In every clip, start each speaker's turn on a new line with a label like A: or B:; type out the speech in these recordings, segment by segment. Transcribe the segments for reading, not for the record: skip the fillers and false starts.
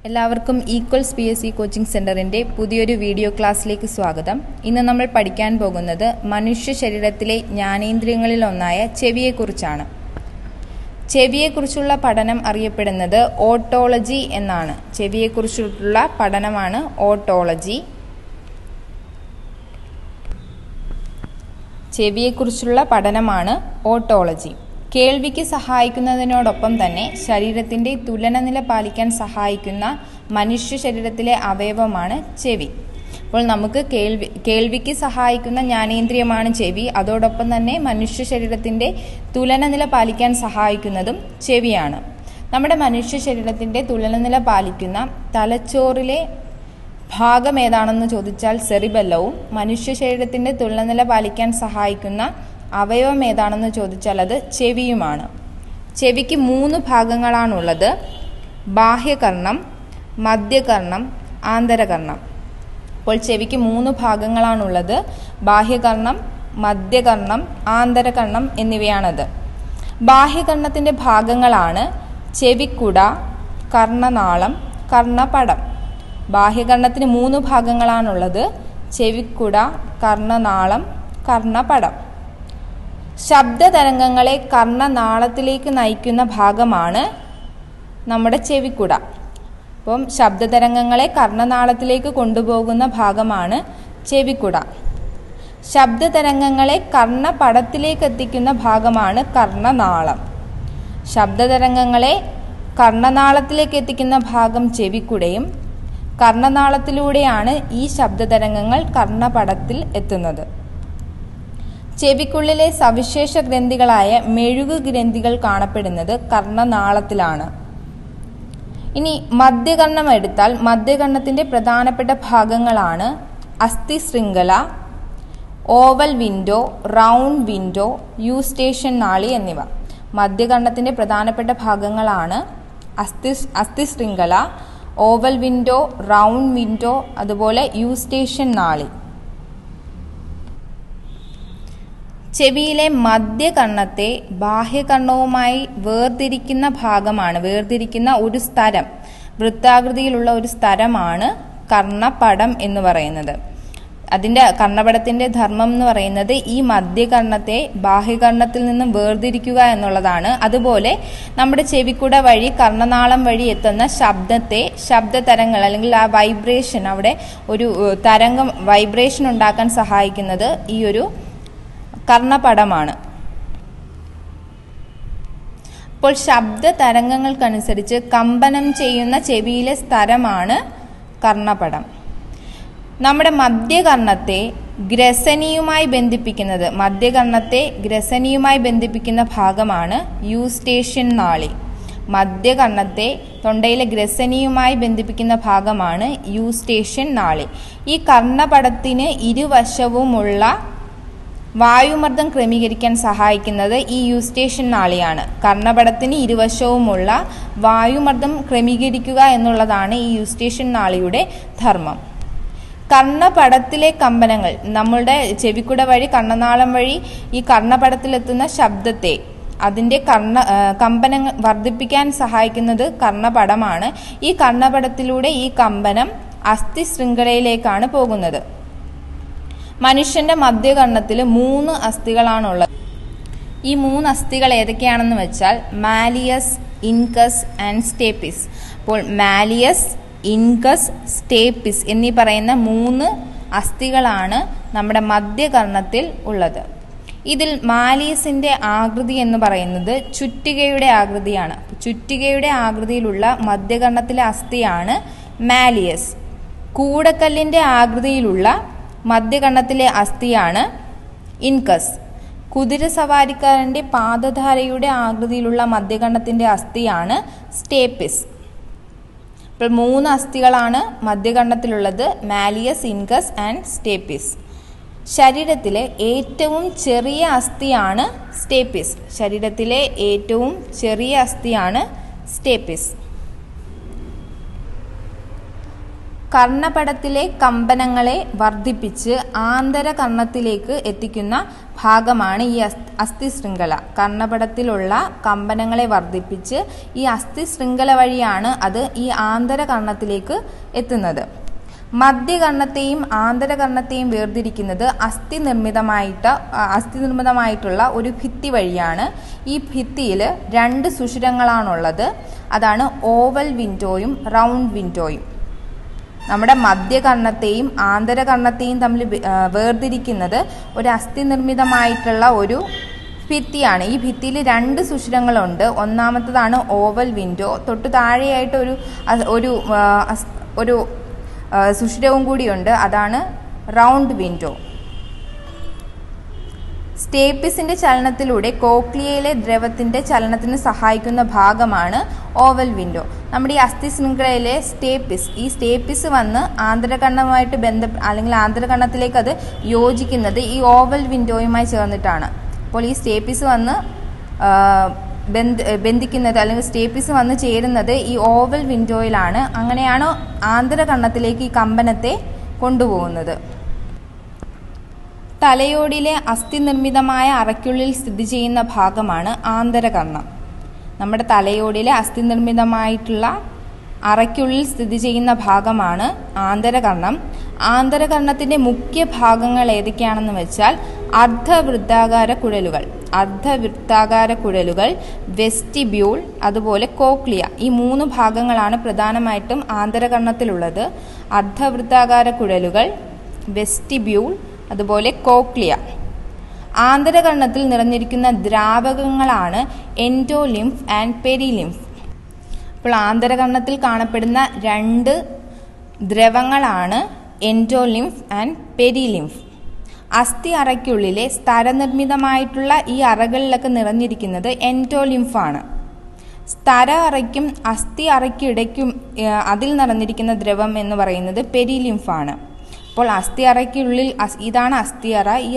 A: എല്ലാവർക്കും equals PSC coaching സെന്ററിന്റെ പുതിയൊരു വീഡിയോ ക്ലാസ്സിലേക്ക് സ്വാഗതം. ഇന്ന് നമ്മൾ പഠിക്കാൻ പോകുന്നത് മനുഷ്യ ശരീരത്തിലെ ജ്ഞാനേന്ദ്രിയങ്ങളിൽ ഒന്നായ ചെവിയെക്കുറിച്ചാണ്. ചെവിയെക്കുറിച്ചുള്ള പഠനം അറിയപ്പെടുന്നത് ഓട്ടോളജി എന്നാണ്. ചെവിയെക്കുറിച്ചുള്ള പഠനമാണ് ഓട്ടോളജി. ചെവിയെക്കുറിച്ചുള്ള പഠനമാണ് ഓട്ടോളജി. കേൾവിക്ക് സഹായിക്കുന്നതിനോടൊപ്പം തന്നെ ശരീരത്തിൻ്റെ തുലനനില പാലിക്കാൻ സഹായിക്കുന്ന മനുഷ്യ ശരീരത്തിലെ അവയവമാണ് ചെവി. അപ്പോൾ നമുക്ക് കേൾവിക്ക് സഹായിക്കുന്ന ജ്ഞാനേന്ദ്രിയമാണ് ചെവി. അതോടൊപ്പം തന്നെ മനുഷ്യ ശരീരത്തിൻ്റെ തുലനനില പാലിക്കാൻ സഹായിക്കുന്നതും ചെവിയാണ്. നമ്മുടെ മനുഷ്യ ശരീരത്തിൻ്റെ തുലനനില പാലിക്കുന്ന തലച്ചോറിലെ ഭാഗം ഏതാണെന്ന് ചോദിച്ചാൽ സെറിബെല്ലവും, മനുഷ്യ ശരീരത്തിൻ്റെ തുലനനില പാലിക്കാൻ സഹായിക്കുന്ന അവയവം ഏതാണെന്ന് ചോദിച്ചാൽ അത് ചെവിയുമാണ്. ചെവിക്ക് 3 ഭാഗങ്ങളാണുള്ളത്: ബാഹ്യകർണം, മധ്യകർണം, ആന്തരകർണം. അപ്പോൾ ചെവിക്ക് 3 ഭാഗങ്ങളാണുള്ളത്: ബാഹ്യകർണം, മധ്യകർണം, ആന്തരകർണം എന്നിവയാണത്. ബാഹ്യകർണത്തിൻ്റെ ഭാഗങ്ങളാണ് ചെവിക്കുട, കർണനാളം, കർണപടം. ബാഹ്യകർണത്തിന് 3 ഭാഗങ്ങളാണുള്ളത്: ചെവിക്കുട, കർണനാളം, കർണപടം. ശബ്ദതരംഗങ്ങളെ കർണനാളത്തിലേക്ക് നയിക്കുന്ന ഭാഗമാണ് നമ്മുടെ ചെവിക്കുട. അപ്പം ശബ്ദതരംഗങ്ങളെ കർണനാളത്തിലേക്ക് കൊണ്ടുപോകുന്ന ഭാഗമാണ് ചെവിക്കുട. ശബ്ദതരംഗങ്ങളെ കർണപടത്തിലേക്ക് എത്തിക്കുന്ന ഭാഗമാണ് കർണനാളം. ശബ്ദതരംഗങ്ങളെ കർണനാളത്തിലേക്ക് എത്തിക്കുന്ന ഭാഗം ചെവിക്കുടയും കർണനാളത്തിലൂടെയാണ് ഈ ശബ്ദതരംഗങ്ങൾ കർണപടത്തിൽ എത്തുന്നത്. ചെവിക്കുള്ളിലെ സവിശേഷ ഗ്രന്ഥികളായ മെഴുകു ഗ്രന്ഥികൾ കാണപ്പെടുന്നത് കർണനാളത്തിലാണ്. ഇനി മധ്യകർണം എടുത്താൽ മധ്യകർണത്തിൻ്റെ പ്രധാനപ്പെട്ട ഭാഗങ്ങളാണ് അസ്ഥിശൃംഖല, oval window, round window, Eustachian നാളി എന്നിവ. മധ്യകർണത്തിൻ്റെ പ്രധാനപ്പെട്ട ഭാഗങ്ങളാണ് അസ്ഥിശൃംഖല, ഓവൽ വിൻഡോ, റൗണ്ട് വിൻഡോ, അതുപോലെ യൂസ്റ്റേഷൻ നാളി. ചെവിയിലെ മധ്യകർണത്തെ ബാഹ്യകർണവുമായി വേർതിരിക്കുന്ന ഒരു സ്ഥലം, വൃത്താകൃതിയിലുള്ള ഒരു സ്ഥലമാണ് കർണപടം എന്ന് പറയുന്നത്. അതിൻ്റെ കർണപടത്തിൻ്റെ ധർമ്മം എന്ന് പറയുന്നത് ഈ മധ്യകർണത്തെ ബാഹ്യകർണത്തിൽ നിന്നും വേർതിരിക്കുക എന്നുള്ളതാണ്. അതുപോലെ നമ്മുടെ ചെവിക്കുട വഴി കർണനാളം വഴി എത്തുന്ന ശബ്ദതരംഗങ്ങൾ അല്ലെങ്കിൽ ആ വൈബ്രേഷൻ, അവിടെ ഒരു തരംഗം വൈബ്രേഷൻ ഉണ്ടാക്കാൻ സഹായിക്കുന്നത് ഈ ഒരു കർണപടമാണ്. അപ്പോൾ ശബ്ദ തരംഗങ്ങൾക്കനുസരിച്ച് കമ്പനം ചെയ്യുന്ന ചെവിയിലെ സ്ഥലമാണ് കർണപടം. നമ്മുടെ മധ്യകർണത്തെ ഗ്രസനിയുമായി ബന്ധിപ്പിക്കുന്ന ഭാഗമാണ് യൂസ്റ്റേഷൻ നാളി. മധ്യകർണത്തെ തൊണ്ടയിലെ ഗ്രസനിയുമായി ബന്ധിപ്പിക്കുന്ന ഭാഗമാണ് യൂസ്റ്റേഷൻ നാളി. ഈ കർണപടത്തിന് ഇരുവശവുമുള്ള വായുമർദ്ദം ക്രമീകരിക്കാൻ സഹായിക്കുന്നത് ഈ യൂസ്റ്റേഷൻ നാളിയാണ്. കർണപടത്തിന് ഇരുവശവുമുള്ള വായുമർദ്ദം ക്രമീകരിക്കുക എന്നുള്ളതാണ് ഈ യൂസ്റ്റേഷൻ നാളിയുടെ ധർമ്മം. കർണപടത്തിലെ കമ്പനങ്ങൾ, നമ്മളുടെ ചെവിക്കുട വഴി കർണനാളം വഴി ഈ കർണപടത്തിലെത്തുന്ന ശബ്ദത്തെ, അതിൻ്റെ കമ്പനങ്ങൾ വർദ്ധിപ്പിക്കാൻ സഹായിക്കുന്നത് കർണപടമാണ്. ഈ കർണപടത്തിലൂടെ ഈ കമ്പനം അസ്ഥിശൃംഖലയിലേക്കാണ് പോകുന്നത്. മനുഷ്യന്റെ മധ്യകർണത്തിൽ 3 അസ്ഥികളാണുള്ളത്. ഈ 3 അസ്ഥികൾ ഏതൊക്കെയാണെന്ന് വെച്ചാൽ മാലിയസ്, ഇൻകസ് ആൻഡ് സ്റ്റേപ്പിസ്. അപ്പോൾ മാലിയസ്, ഇൻകസ്, സ്റ്റേപ്പിസ് എന്നീ പറയുന്ന 3 അസ്ഥികളാണ് നമ്മുടെ മധ്യകർണത്തിൽ ഉള്ളത്. ഇതിൽ മാലിയസിന്റെ ആകൃതി എന്ന് പറയുന്നത് ചുറ്റികയുടെ ആകൃതിയാണ്. ചുറ്റികയുടെ ആകൃതിയിലുള്ള മധ്യകർണത്തിലെ അസ്ഥിയാണ് മാലിയസ്. കൂടക്കല്ലിന്റെ ആകൃതിയിലുള്ള മധ്യകർണത്തിലെ അസ്ഥിയാണ് ഇൻകസ്. കുതിരസവാരിക്കാരൻ്റെ പാദധാരയുടെ ആകൃതിയിലുള്ള മധ്യകർണത്തിൻ്റെ അസ്ഥിയാണ് സ്റ്റേപ്പിസ്. ഇപ്പോൾ 3 അസ്ഥികളാണ് മധ്യകർണത്തിലുള്ളത്: മാലിയസ്, ഇൻകസ് ആൻഡ് സ്റ്റേപ്പിസ്. ശരീരത്തിലെ ഏറ്റവും ചെറിയ അസ്ഥിയാണ് സ്റ്റേപ്പിസ്. കർണപടത്തിലെ കമ്പനങ്ങളെ വർദ്ധിപ്പിച്ച് ആന്തരകർണത്തിലേക്ക് എത്തിക്കുന്ന ഭാഗമാണ് ഈ അസ്ഥിശൃംഖല. കർണപടത്തിലുള്ള കമ്പനങ്ങളെ വർദ്ധിപ്പിച്ച് ഈ അസ്ഥിശൃംഖല വഴിയാണ് അത് ഈ ആന്തരകർണത്തിലേക്ക് എത്തുന്നത്. മധ്യകർണത്തെയും ആന്തരകർണത്തെയും വേർതിരിക്കുന്നത് അസ്ഥി നിർമ്മിതമായിട്ടുള്ള ഒരു ഭിത്തി വഴിയാണ്. ഈ ഭിത്തിയിൽ 2 സുഷിരങ്ങളാണുള്ളത്. അതാണ് ഓവൽ വിൻഡോയും റൗണ്ട് വിൻഡോയും. നമ്മുടെ മധ്യകർണത്തെയും ആന്തരകർണത്തെയും തമ്മിൽ വേർതിരിക്കുന്നത് ഒരു അസ്ഥി നിർമ്മിതമായിട്ടുള്ള ഒരു ഭിത്തിയാണ്. ഈ ഭിത്തിയിൽ 2 സുഷിരങ്ങളുണ്ട്. ഒന്നാമത്തതാണ് ഓവൽ വിൻഡോ. തൊട്ട് താഴെയായിട്ട് ഒരു സുഷിരവും കൂടിയുണ്ട്. അതാണ് റൗണ്ട് വിൻഡോ. സ്റ്റേപ്പിസിന്റെ ചലനത്തിലൂടെ കോക്ലിയയിലെ ദ്രവത്തിന്റെ ചലനത്തിന് സഹായിക്കുന്ന ഭാഗമാണ് ഓവൽ വിൻഡോ. നമ്മുടെ ഈ അസ്ഥി ശൃംഖലയിലെ ഈ സ്റ്റേപ്പിസ് വന്ന് ആന്തരകർണവുമായിട്ട് അല്ലെങ്കിൽ ആന്തരകർണത്തിലേക്ക് അത് യോജിക്കുന്നത് ഈ ഓവൽ വിൻഡോയുമായി ചേർന്നിട്ടാണ്. അപ്പോൾ ഈ സ്റ്റേപ്പിസ് വന്ന് ബന്ധിക്കുന്നത് അല്ലെങ്കിൽ സ്റ്റേപ്പിസ് വന്ന് ചേരുന്നത് ഈ ഓവൽ വിൻഡോയിലാണ്. അങ്ങനെയാണ് ആന്തരകർണത്തിലേക്ക് ഈ കമ്പനത്തെ കൊണ്ടുപോകുന്നത്. തലയോടിലെ അസ്ഥി നിർമ്മിതമായ അറയ്ക്കുള്ളിൽ സ്ഥിതി ചെയ്യുന്ന ഭാഗമാണ് ആന്തരകർണം. നമ്മുടെ തലയോടിലെ അസ്ഥി നിർമ്മിതമായിട്ടുള്ള അറയ്ക്കുള്ളിൽ സ്ഥിതി ചെയ്യുന്ന ഭാഗമാണ് ആന്തരകർണം. ആന്തരകർണത്തിന്റെ മുഖ്യ ഭാഗങ്ങൾ ഏതൊക്കെയാണെന്ന് വെച്ചാൽ അർദ്ധവൃത്താകാര കുഴലുകൾ, വെസ്റ്റിബ്യൂൾ, അതുപോലെ കോക്ലിയ. ഈ 3 ഭാഗങ്ങളാണ് പ്രധാനമായിട്ടും ആന്തരകർണത്തിലുള്ളത്. അർദ്ധവൃത്താകാര കുഴലുകൾ, വെസ്റ്റിബ്യൂൾ, അതുപോലെ കോക്ലിയ. ആന്തരകർണത്തിൽ നിറഞ്ഞിരിക്കുന്ന ദ്രാവകങ്ങളാണ് എൻഡോലിംഫ് ആൻഡ് പെരിലിംഫ്. അപ്പോൾ ആന്തരകർണത്തിൽ കാണപ്പെടുന്ന 2 ദ്രവങ്ങളാണ് എൻഡോലിംഫ് ആൻഡ് പെരിലിംഫ്. അസ്ഥി അറയ്ക്കുള്ളിലെ സ്തരനിർമ്മിതമായിട്ടുള്ള ഈ അറകളിലൊക്കെ നിറഞ്ഞിരിക്കുന്നത് എൻഡോലിംഫാണ്. സ്തര അറയ്ക്കും അസ്ഥി അറയ്ക്കിടയ്ക്കും അതിൽ നിറഞ്ഞിരിക്കുന്ന ദ്രവം എന്ന് പറയുന്നത് പെരിലിംഫാണ്. അപ്പോൾ അസ്ഥി അറയ്ക്കുള്ളിൽ ഇതാണ് അസ്ഥിയറ. ഈ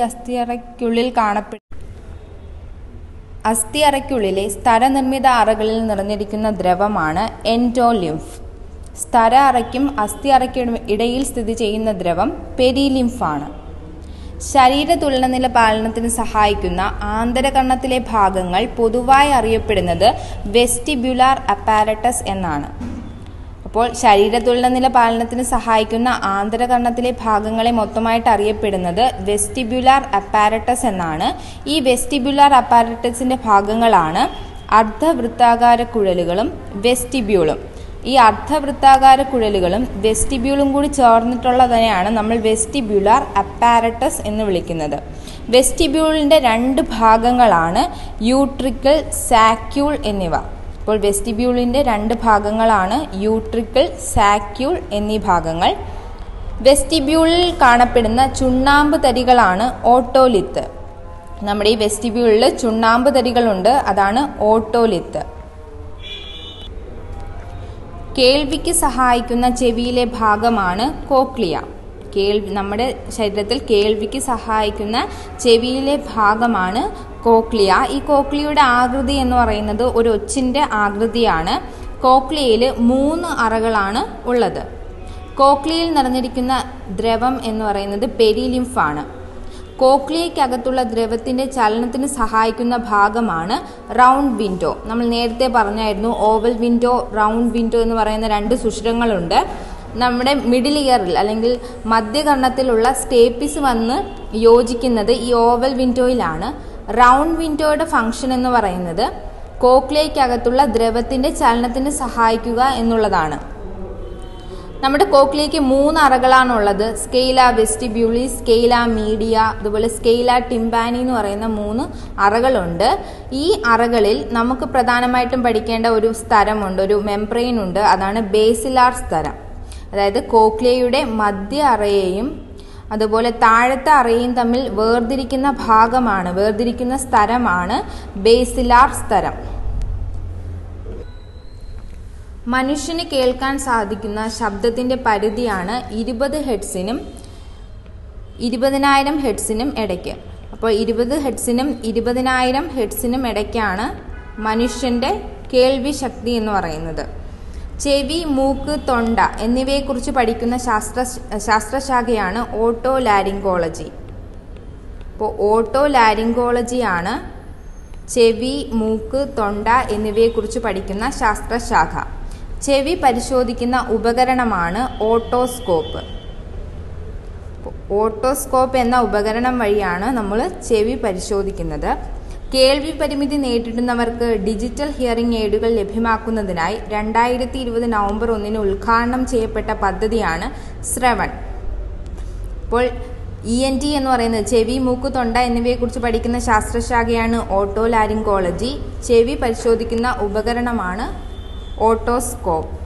A: അസ്ഥിയറയ്ക്കുള്ളിലെ സ്തരനിർമ്മിത അറകളിൽ നിറഞ്ഞിരിക്കുന്ന ദ്രവമാണ് എൻഡോലിംഫ്. സ്തര അറയ്ക്കും അസ്ഥി അറയ്ക്കും ഇടയിൽ സ്ഥിതി ചെയ്യുന്ന ദ്രവം പെരിലിംഫാണ്. ശരീര തുലനനില പാലനത്തിന് സഹായിക്കുന്ന ആന്തരകർണത്തിലെ ഭാഗങ്ങൾ പൊതുവായി അറിയപ്പെടുന്നത് വെസ്റ്റിബ്യുലാർ അപ്പാരറ്റസ് എന്നാണ്. അപ്പോൾ ശരീര തുലനനില പാലനത്തിന് സഹായിക്കുന്ന ആന്തരകർണത്തിലെ ഭാഗങ്ങളെ മൊത്തമായിട്ട് അറിയപ്പെടുന്നത് വെസ്റ്റിബ്യുലാർ അപ്പാരറ്റസ് എന്നാണ്. ഈ വെസ്റ്റിബ്യുലാർ അപ്പാരറ്റസിന്റെ ഭാഗങ്ങളാണ് അർദ്ധവൃത്താകാര കുഴലുകളും വെസ്റ്റിബ്യൂളും. ഈ അർദ്ധവൃത്താകാര കുഴലുകളും വെസ്റ്റിബ്യൂളും കൂടി ചേർന്നിട്ടുള്ളതിനെയാണ് നമ്മൾ വെസ്റ്റിബ്യുലാർ അപ്പാരറ്റസ് എന്ന് വിളിക്കുന്നത്. വെസ്റ്റിബ്യൂളിന്റെ 2 ഭാഗങ്ങളാണ് യൂട്രിക്കിൾ, സാക്യൂൾ എന്നിവ. അപ്പോൾ വെസ്റ്റിബ്യൂളിന്റെ 2 ഭാഗങ്ങളാണ് യൂട്രിക്കിൾ, സാക്യൂൾ എന്നീ ഭാഗങ്ങൾ. വെസ്റ്റിബ്യൂളിൽ കാണപ്പെടുന്ന ചുണ്ണാമ്പ് തരികളാണ് ഓട്ടോലിത്ത്. നമ്മുടെ ഈ വെസ്റ്റിബ്യൂളിൽ ചുണ്ണാമ്പ് തരികളുണ്ട്. അതാണ് ഓട്ടോലിത്ത്. കേൾവിക്ക് സഹായിക്കുന്ന ചെവിയിലെ ഭാഗമാണ് കോക്ലിയ. നമ്മുടെ ശരീരത്തിൽ കേൾവിക്ക് സഹായിക്കുന്ന ചെവിയിലെ ഭാഗമാണ് കോക്ലിയ. ഈ കോക്ലിയയുടെ ആകൃതി എന്ന് പറയുന്നത് ഒരു ഒച്ചിന്റെ ആകൃതിയാണ്. കോക്ലിയയിൽ 3 അറകളാണ് ഉള്ളത്. കോക്ലിയയിൽ നിറഞ്ഞിരിക്കുന്ന ദ്രവം എന്ന് പറയുന്നത് പെരിലിംഫാണ്. കോക്ലിയയ്ക്കകത്തുള്ള ദ്രവത്തിന്റെ ചലനത്തിന് സഹായിക്കുന്ന ഭാഗമാണ് റൗണ്ട് വിൻഡോ. നമ്മൾ നേരത്തെ പറഞ്ഞായിരുന്നു ഓവൽ വിൻഡോ, റൗണ്ട് വിൻഡോ എന്ന് പറയുന്ന 2 സുഷിരങ്ങളുണ്ട്. നമ്മുടെ മിഡിൽ ഇയറിൽ അല്ലെങ്കിൽ മധ്യകർണത്തിലുള്ള സ്റ്റേപ്പിസ് വന്ന് യോജിക്കുന്നത് ഈ ഓവൽ വിൻഡോയിലാണ്. റൗണ്ട് വിൻഡോയുടെ ഫംഗ്ഷൻ എന്ന് പറയുന്നത് കോക്ലിയയ്ക്കകത്തുള്ള ദ്രവത്തിന്റെ ചലനത്തിന് സഹായിക്കുക എന്നുള്ളതാണ്. നമ്മുടെ കോക്ലിയയ്ക്ക് 3 അറകളാണുള്ളത്. സ്കെയില വെസ്റ്റിബ്യൂളി, സ്കെയില മീഡിയ, അതുപോലെ സ്കെയില ടിംപാനി എന്ന് പറയുന്ന 3 അറകളുണ്ട്. ഈ അറകളിൽ നമുക്ക് പ്രധാനമായിട്ടും പഠിക്കേണ്ട ഒരു സ്ഥലമുണ്ട്, ഒരു മെംബ്രെയിൻ ഉണ്ട്. അതാണ് ബേസിലാർ സ്തരം. അതായത് കോക്ലിയയുടെ മധ്യ അറയെയും അതുപോലെ താഴത്തെ അറയെയും തമ്മിൽ വേർതിരിക്കുന്ന സ്ഥലമാണ് ബേസിലാർ സ്തരം. മനുഷ്യന് കേൾക്കാൻ സാധിക്കുന്ന ശബ്ദത്തിന്റെ പരിധിയാണ് 20 ഹെർട്സിനും 20,000 ഹെർട്സിനും ഇടയ്ക്ക്. അപ്പോൾ 20 ഹെർട്സിനും 20,000 ഹെർട്സിനും ഇടയ്ക്കാണ് മനുഷ്യന്റെ കേൾവി ശക്തി എന്ന് പറയുന്നത്. ചെവി, മൂക്ക്, തൊണ്ട എന്നിവയെക്കുറിച്ച് പഠിക്കുന്ന ശാസ്ത്രശാഖയാണ് ഓട്ടോലാരിങ്കോളജി. അപ്പോൾ ഓട്ടോലാരിങ്കോളജിയാണ് ചെവി, മൂക്ക്, തൊണ്ട എന്നിവയെക്കുറിച്ച് പഠിക്കുന്ന ശാസ്ത്രശാഖ. ചെവി പരിശോധിക്കുന്ന ഉപകരണമാണ് ഓട്ടോസ്കോപ്പ്. ഓട്ടോസ്കോപ്പ് എന്ന ഉപകരണം വഴിയാണ് നമ്മൾ ചെവി പരിശോധിക്കുന്നത്. കേൾവി പരിമിതി നേരിടുന്നവർക്ക് ഡിജിറ്റൽ ഹിയറിംഗ് എയ്ഡുകൾ ലഭ്യമാക്കുന്നതിനായി 2020 നവംബർ 1 ഉദ്ഘാടനം ചെയ്യപ്പെട്ട പദ്ധതിയാണ് ശ്രവൺ. അപ്പോൾ ENT എന്ന് പറയുന്നത് ചെവി, മൂക്ക്, തൊണ്ട എന്നിവയെക്കുറിച്ച് പഠിക്കുന്ന ശാസ്ത്രശാഖയാണ് ഓട്ടോലാരിങ്കോളജി. ചെവി പരിശോധിക്കുന്ന ഉപകരണമാണ് ഓട്ടോസ്കോപ്പ്.